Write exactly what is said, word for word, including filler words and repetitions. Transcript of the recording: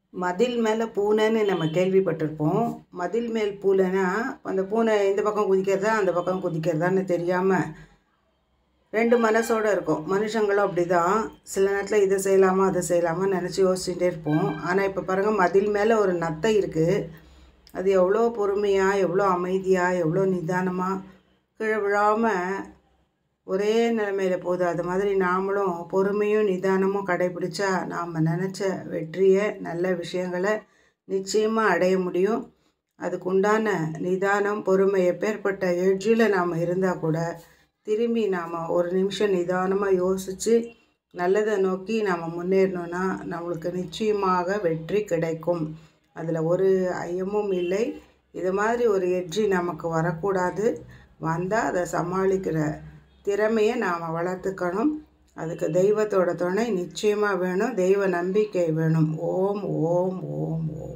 மதில் மேலே பூனைன்னு நம்ம கேள்விப்பட்டிருப்போம். மதில் மேல் பூனைனா அந்த பூனை இந்த பக்கம் குதிக்கிறதா அந்த பக்கம் குதிக்கிறதான்னு தெரியாமல் ரெண்டு மனசோடு இருக்கும். மனுஷங்களும் அப்படி தான். சில நேரத்தில் இதை செய்யலாமா அதை செய்யலாமா நினச்சி யோசிச்சுட்டே இருப்போம். ஆனால் இப்போ பாருங்கள், மதில் மேலே ஒரு நத்தை இருக்குது. அது எவ்வளோ பொறுமையாக, எவ்வளோ அமைதியாக, எவ்வளோ நிதானமாக கீழே விழாமல் ஒரே நிலைமையில் போகுது. அது மாதிரி நாமளும் பொறுமையும் நிதானமும் கடைபிடிச்சா நாம் நினச்ச வெற்றியை, நல்ல விஷயங்களை நிச்சயமாக அடைய முடியும். அதுக்கு உண்டான நிதானம், பொறுமை எப்பேற்பட்ட எட்ஜில் நாம் இருந்தால் கூட திரும்பி நாம் ஒரு நிமிஷம் நிதானமாக யோசித்து நல்லதை நோக்கி நாம் முன்னேறணுன்னா நம்மளுக்கு நிச்சயமாக வெற்றி கிடைக்கும். அதில் ஒரு ஐயமும் இல்லை. இது மாதிரி ஒரு எட்ஜி நமக்கு வரக்கூடாது. வந்தால் அதை சமாளிக்கிற திறமையை நாம் வளர்த்துக்கணும். அதுக்கு தெய்வத்தோட துணை நிச்சயமாக வேணும். தெய்வ நம்பிக்கை வேணும். ஓம் ஓம் ஓம் ஓம்.